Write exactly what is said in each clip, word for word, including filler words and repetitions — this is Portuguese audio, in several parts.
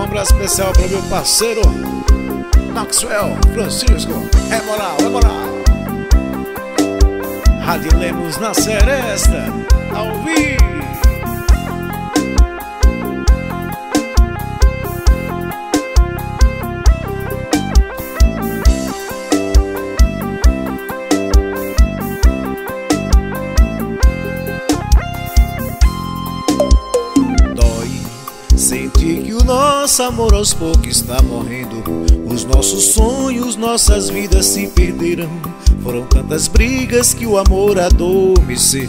abraço especial para meu parceiro Maxwell Francisco. É moral, é moral. Rádio Lemos na Seresta, ao vivo. Senti que o nosso amor aos poucos está morrendo. Os nossos sonhos, nossas vidas se perderam. Foram tantas brigas que o amor adormeceu.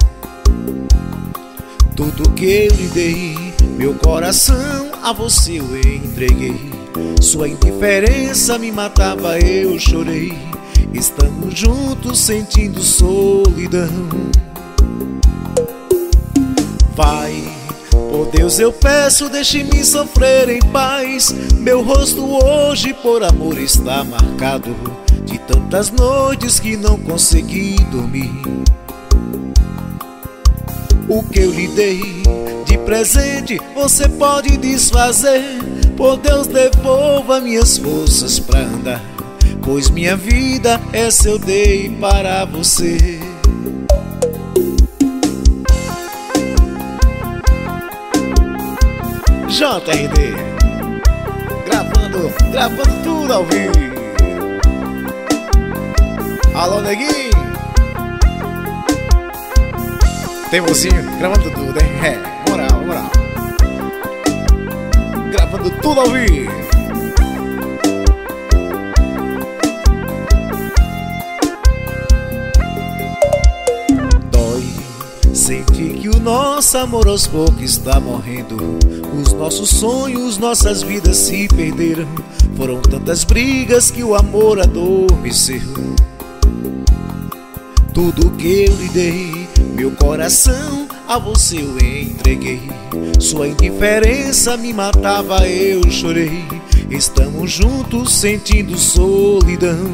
Tudo que eu lhe dei, meu coração a você eu entreguei. Sua indiferença me matava, eu chorei. Estamos juntos sentindo solidão. Vai, por Deus eu peço, deixe-me sofrer em paz. Meu rosto hoje por amor está marcado, de tantas noites que não consegui dormir. O que eu lhe dei de presente você pode desfazer. Por Deus devolva minhas forças pra andar, pois minha vida essa eu dei para você. J R D gravando, gravando tudo ao vivo. Alô, neguinho. Tem mocinho gravando tudo, hein? É, moral, moral. Gravando tudo ao vivo. Dói sentir que o nosso amor aos poucos está morrendo. Os nossos sonhos, nossas vidas se perderam. Foram tantas brigas que o amor adormeceu. Tudo que eu lhe dei, meu coração a você eu entreguei. Sua indiferença me matava, eu chorei. Estamos juntos sentindo solidão.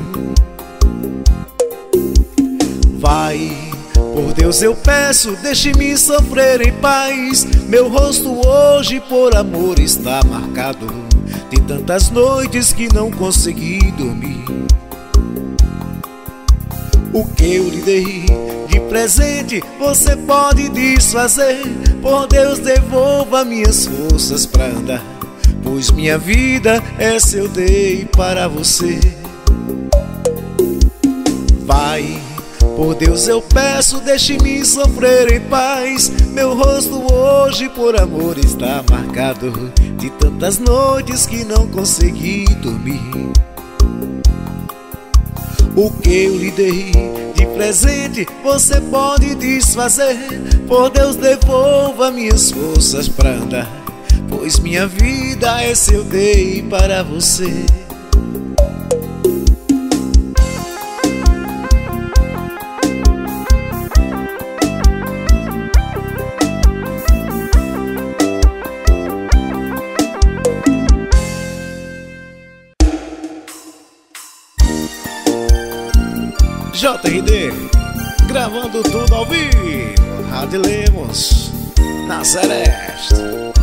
Vai, por Deus eu peço, deixe-me sofrer em paz. Meu rosto hoje por amor está marcado, de tantas noites que não consegui dormir. O que eu lhe dei de presente você pode desfazer. Por Deus devolva minhas forças pra andar, pois minha vida essa eu dei para você. Vai, por Deus eu peço, deixe-me sofrer em paz. Meu rosto hoje por amor está marcado, de tantas noites que não consegui dormir. O que eu lhe dei de presente você pode desfazer. Por Deus devolva minhas forças pra andar, pois minha vida essa eu dei para você. J R D gravando tudo ao vivo. Rádio Lemos na Seresta.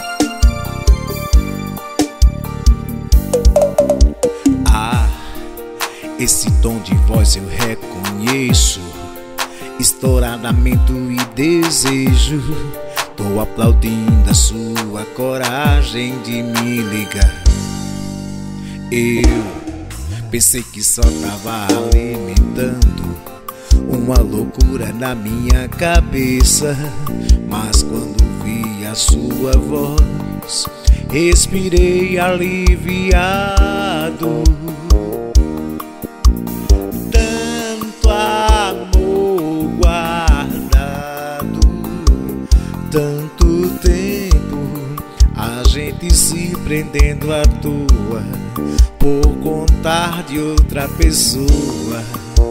Ah, esse tom de voz eu reconheço. Estouradamento e desejo. Tô aplaudindo a sua coragem de me ligar. Eu pensei que só tava alimentando uma loucura na minha cabeça, mas quando vi a sua voz, respirei aliviado. Tanto amor guardado, tanto tempo, a gente se prendendo à toa por contar de outra pessoa.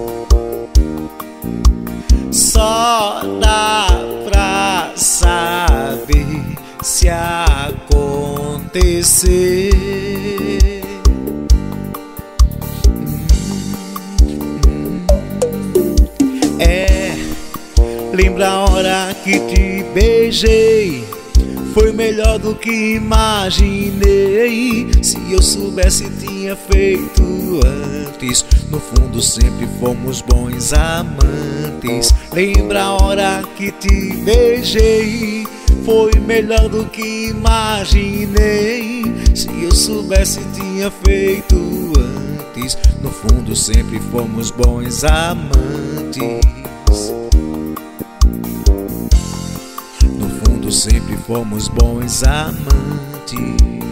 Só dá pra saber se acontecer. É, lembra a hora que te beijei, foi melhor do que imaginei. Se eu soubesse tinha feito antes. No fundo sempre fomos bons amantes. Lembra a hora que te beijei, foi melhor do que imaginei. Se eu soubesse tinha feito antes. No fundo sempre fomos bons amantes. No fundo sempre fomos bons amantes.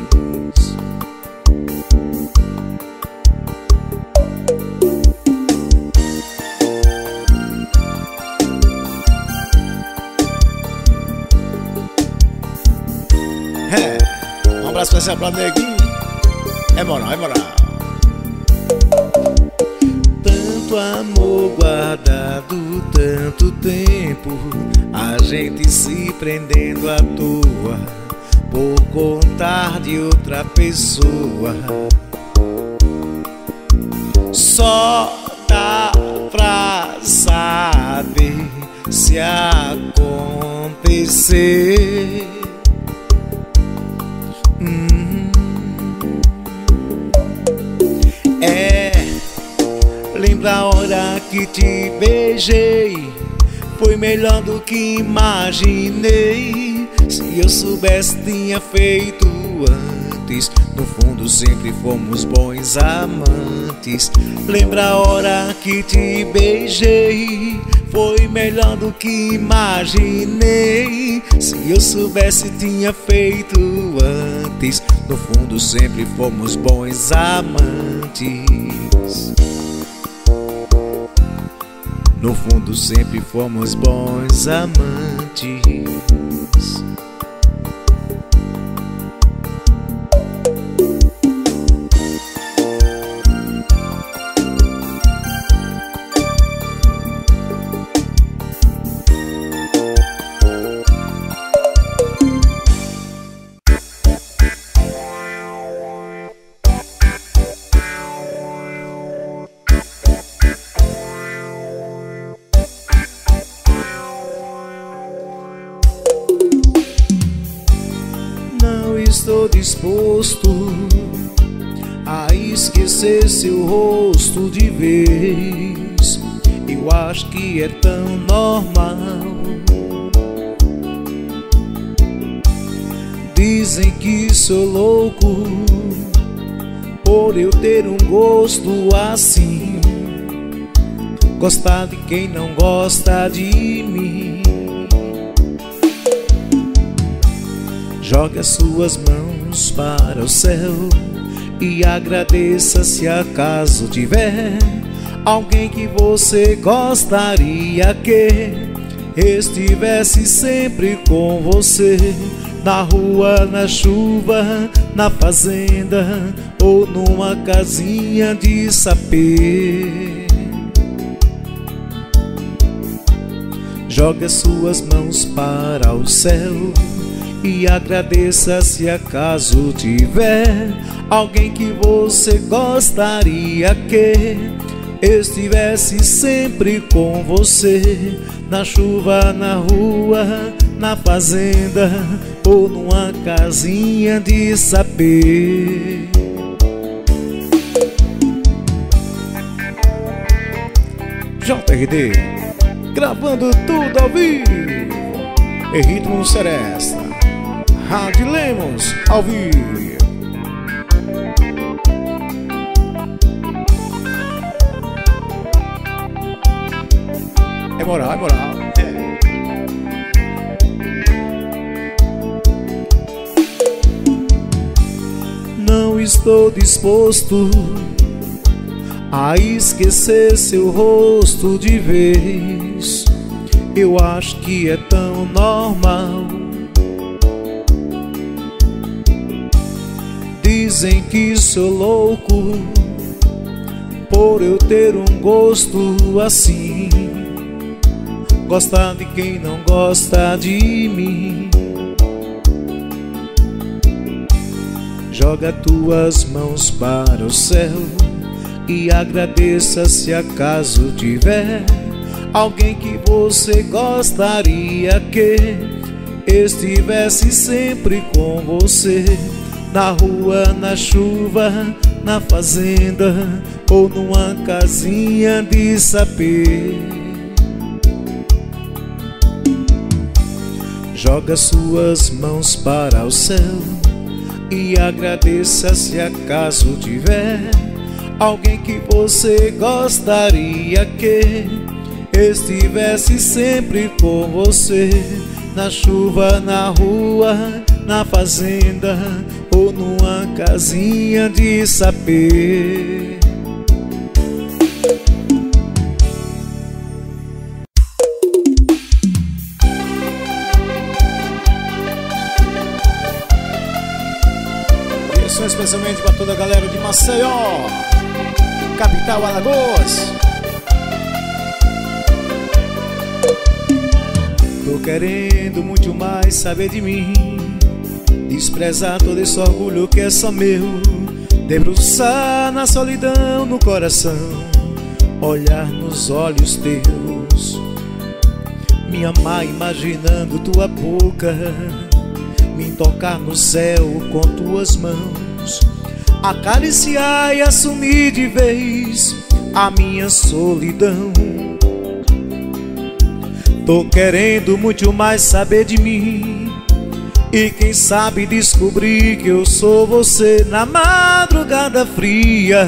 É, um abraço especial pra Neguinho. É moral, é moral. Tanto amor guardado, tanto tempo, a gente se prendendo à toa por contar de outra pessoa. Só dá pra saber se acontecer. Hum. É, lembra a hora que te beijei, foi melhor do que imaginei. Se eu soubesse tinha feito antes. No fundo sempre fomos bons amantes. Lembra a hora que te beijei, foi melhor do que imaginei. Se eu soubesse tinha feito antes. No fundo sempre fomos bons amantes. No fundo sempre fomos bons amantes. Estou disposto a esquecer seu rosto de vez. Eu acho que é tão normal. Dizem que sou louco por eu ter um gosto assim. Gostar de quem não gosta de mim. Jogue as suas mãos para o céu e agradeça se acaso tiver alguém que você gostaria que estivesse sempre com você. Na rua, na chuva, na fazenda ou numa casinha de sapê. Jogue as suas mãos para o céu e agradeça se acaso tiver alguém que você gostaria que estivesse sempre com você. Na chuva, na rua, na fazenda ou numa casinha de sapê. J R D, gravando tudo ao vivo. E ritmo Seresta, Rádio Lemos, ao vivo. É moral, é moral. É. Não estou disposto a esquecer seu rosto de vez. Eu acho que é tão normal. Dizem que sou louco por eu ter um gosto assim. Gostar de quem não gosta de mim. Joga tuas mãos para o céu e agradeça se acaso tiver alguém que você gostaria que estivesse sempre com você, na rua, na chuva, na fazenda ou numa casinha de sapê. Joga suas mãos para o céu e agradeça se acaso tiver alguém que você gostaria que estivesse sempre com você, na chuva, na rua, na fazenda ou numa casinha de sapê. Isso é especialmente para toda a galera de Maceió, capital Alagoas. Tô querendo muito mais saber de mim, desprezar todo esse orgulho que é só meu, debruçar na solidão no coração, olhar nos olhos teus, me amar imaginando tua boca, me tocar no céu com tuas mãos, acariciar e assumir de vez a minha solidão. Tô querendo muito mais saber de mim e quem sabe descobrir que eu sou você na madrugada fria,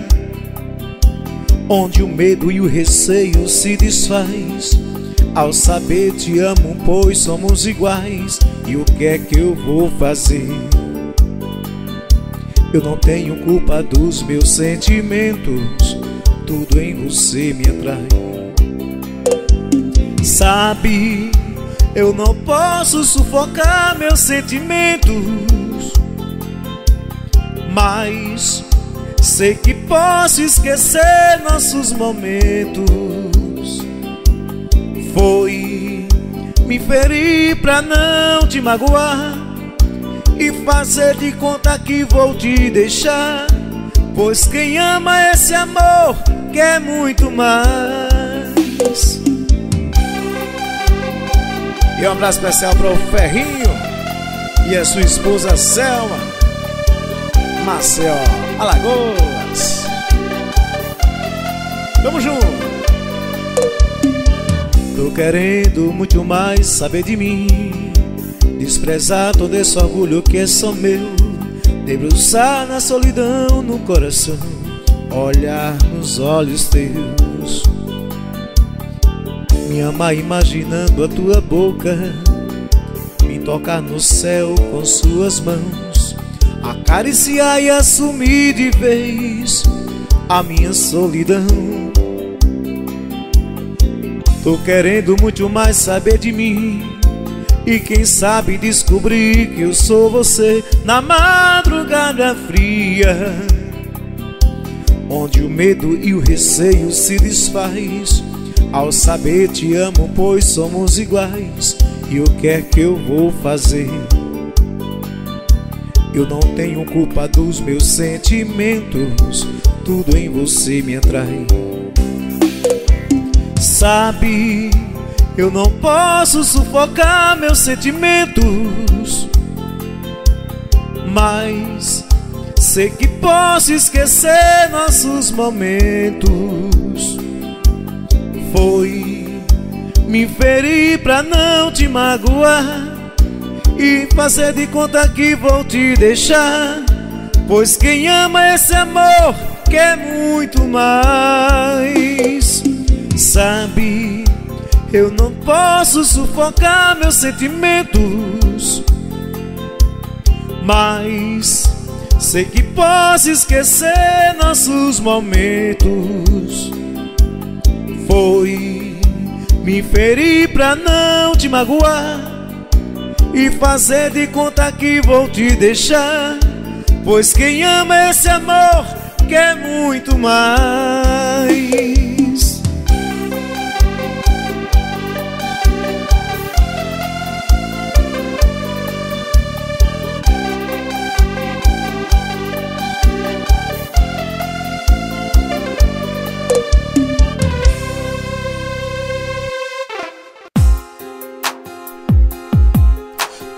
onde o medo e o receio se desfaz ao saber te amo, pois somos iguais. E o que é que eu vou fazer? Eu não tenho culpa dos meus sentimentos, tudo em você me atrai. Sabe, eu não posso sufocar meus sentimentos, mas sei que posso esquecer nossos momentos. Foi me ferir pra não te magoar e fazer de conta que vou te deixar, pois quem ama esse amor quer muito mais. E um abraço especial para o Ferrinho e a sua esposa Selma, Maceió, Alagoas. Tamo junto. Tô querendo muito mais saber de mim, desprezar todo esse orgulho que é só meu, debruçar na solidão no coração, olhar nos olhos teus, me amar imaginando a tua boca, me tocar no céu com suas mãos, acariciar e assumir de vez a minha solidão. Tô querendo muito mais saber de mim e quem sabe descobrir que eu sou você na madrugada fria, onde o medo e o receio se desfaz ao saber te amo, pois somos iguais. E o que é que eu vou fazer? Eu não tenho culpa dos meus sentimentos, tudo em você me atrai. Sabe, eu não posso sufocar meus sentimentos, mas sei que posso esquecer nossos momentos. Foi me ferir pra não te magoar e fazer de conta que vou te deixar, pois quem ama esse amor quer muito mais. Sabe, eu não posso sufocar meus sentimentos, mas sei que posso esquecer nossos momentos. Foi me ferir pra não te magoar e fazer de conta que vou te deixar, pois quem ama esse amor quer muito mais.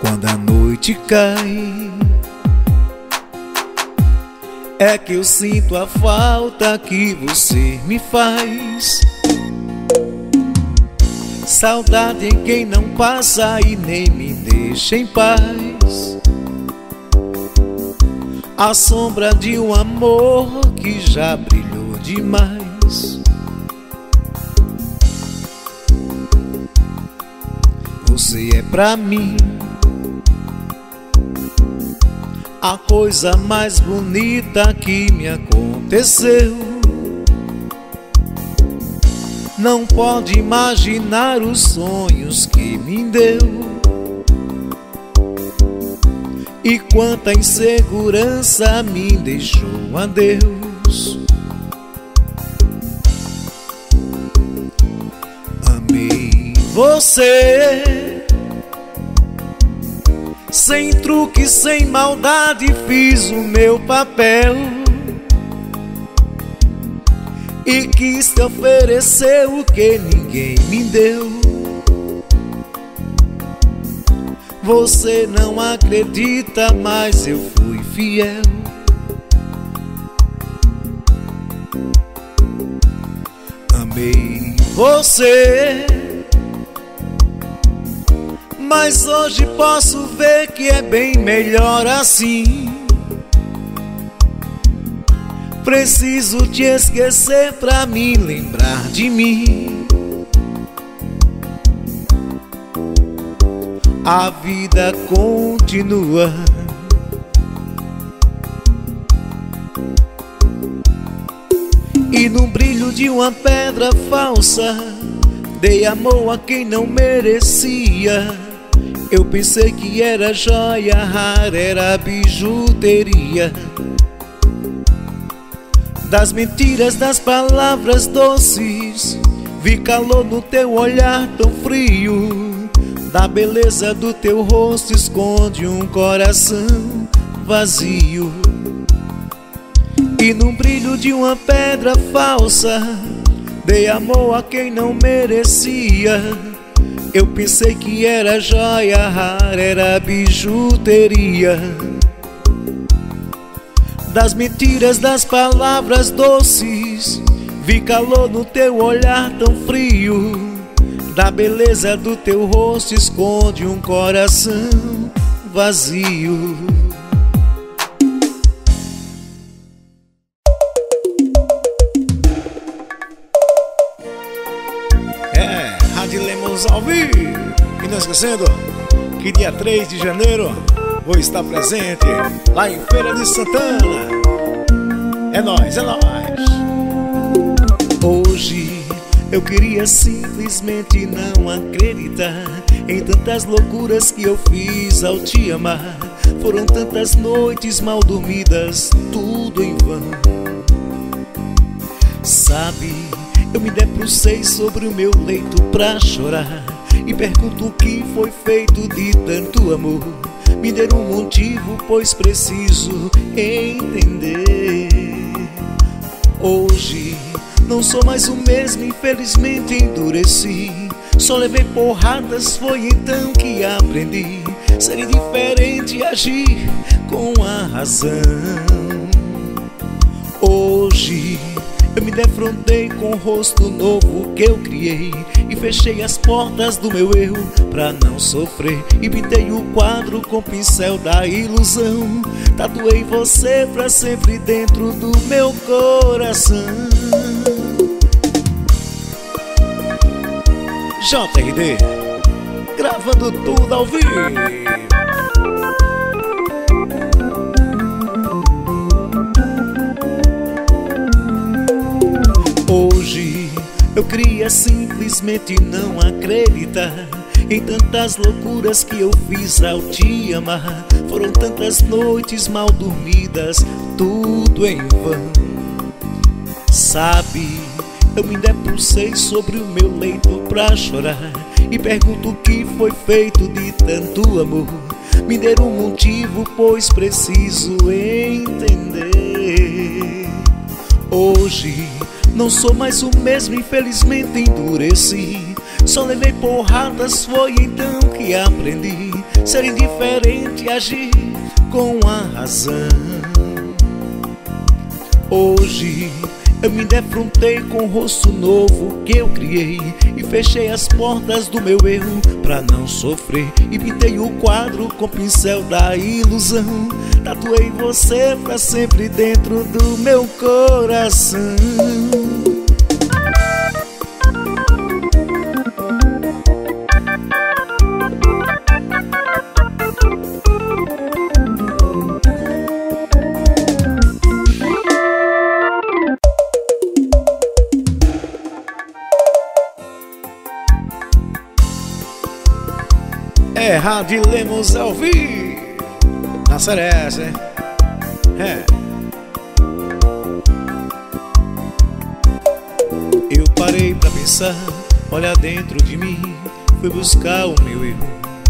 Quando a noite cai, é que eu sinto a falta que você me faz. Saudade em quem não passa e nem me deixa em paz. A sombra de um amor que já brilhou demais. Você é pra mim a coisa mais bonita que me aconteceu. Não pode imaginar os sonhos que me deu. E quanta insegurança me deixou, adeus. Amei você, sem truque, sem maldade, fiz o meu papel e quis te oferecer o que ninguém me deu. Você não acredita, mas eu fui fiel. Amei você, mas hoje posso ver que é bem melhor assim. Preciso te esquecer pra me lembrar de mim. A vida continua. E no brilho de uma pedra falsa, dei amor a quem não merecia. Eu pensei que era joia rara, era bijuteria. Das mentiras, das palavras doces, vi calor no teu olhar tão frio. Da beleza do teu rosto esconde um coração vazio. E no brilho de uma pedra falsa, dei amor a quem não merecia. Eu pensei que era joia rara, era bijuteria. Das mentiras, das palavras doces, vi calor no teu olhar tão frio. Da beleza do teu rosto esconde um coração vazio. É, Rádio Lemos ao vivo. E não esquecendo que dia três de janeiro vou estar presente lá em Feira de Santana. É nóis, é nóis. Hoje eu queria simplesmente não acreditar em tantas loucuras que eu fiz ao te amar. Foram tantas noites mal dormidas, tudo em vão. Sabe, eu me debrucei sobre o meu leito pra chorar e pergunto o que foi feito de tanto amor. Me dê um motivo, pois preciso entender. Hoje não sou mais o mesmo, infelizmente endureci. Só levei porradas, foi então que aprendi. Ser diferente e agir com a razão. Hoje eu me defrontei com o rosto novo que eu criei e fechei as portas do meu eu pra não sofrer. E pintei o quadro com o pincel da ilusão. Tatuei você pra sempre dentro do meu coração. J R D, gravando tudo ao vivo. Hoje eu queria simplesmente não acreditar em tantas loucuras que eu fiz ao te amar. Foram tantas noites mal dormidas, tudo em vão. Sabe, eu me debrucei sobre o meu leito pra chorar e pergunto o que foi feito de tanto amor. Me dê um motivo, pois preciso entender. Hoje não sou mais o mesmo, infelizmente endureci. só levei porradas, foi então que aprendi ser indiferente e agir com a razão. Hoje eu me defrontei com o rosto novo que eu criei e fechei as portas do meu erro pra não sofrer. E pintei o quadro com o pincel da ilusão. Tatuei você pra sempre dentro do meu coração. É Rádio Lemos ao vivo na Ceres, hein? É. Eu parei pra pensar, olha dentro de mim, fui buscar o meu erro.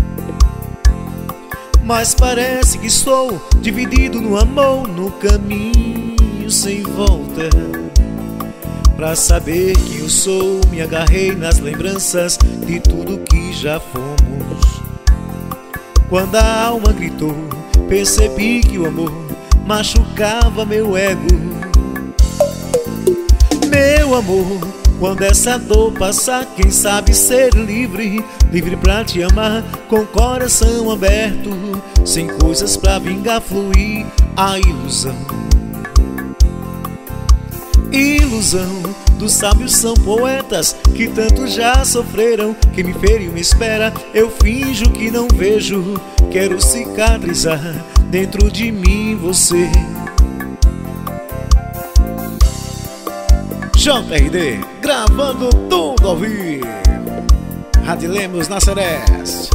Mas parece que estou dividido no amor, no caminho sem volta. Pra saber que eu sou, me agarrei nas lembranças de tudo que já fomos. Quando a alma gritou, percebi que o amor machucava meu ego. Meu amor, quando essa dor passar, quem sabe ser livre, livre pra te amar, com coração aberto, sem coisas pra vingar, fluir a ilusão. Ilusão dos sábios são poetas que tanto já sofreram. Quem me feriu me espera, eu finjo que não vejo. Quero cicatrizar dentro de mim você. J R D gravando tudo ao vivo. Rádio Lemos na Ceres.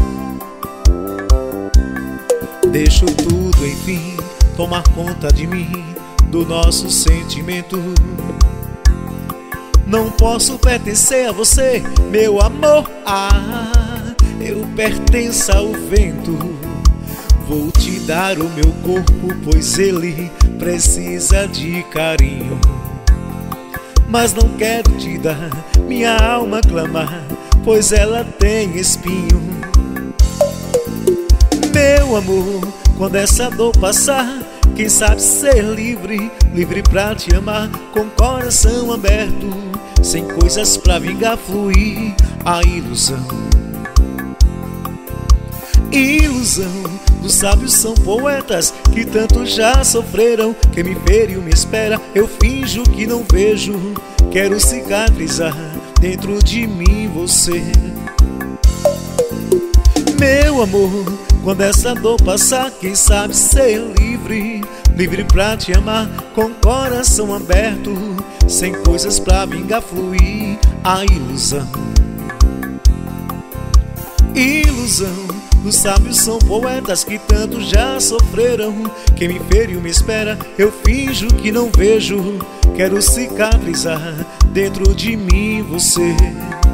Deixo tudo enfim tomar conta de mim, do nosso sentimento. Não posso pertencer a você, meu amor. Ah, eu pertenço ao vento. Vou te dar o meu corpo, pois ele precisa de carinho. Mas não quero te dar minha alma clamar, pois ela tem espinho. Meu amor, quando essa dor passar, quem sabe ser livre, livre pra te amar, com coração aberto, sem coisas pra vingar, fluir a ilusão. Ilusão dos sábios são poetas que tanto já sofreram. Quem me feriu me espera, eu finjo que não vejo. Quero cicatrizar dentro de mim você. Meu amor, quando essa dor passar, quem sabe ser livre, livre pra te amar, com coração aberto, sem coisas pra vingar, fluir a ilusão. Ilusão dos sábios são poetas que tanto já sofreram. Quem me feriu me espera, eu finjo que não vejo. Quero cicatrizar dentro de mim você.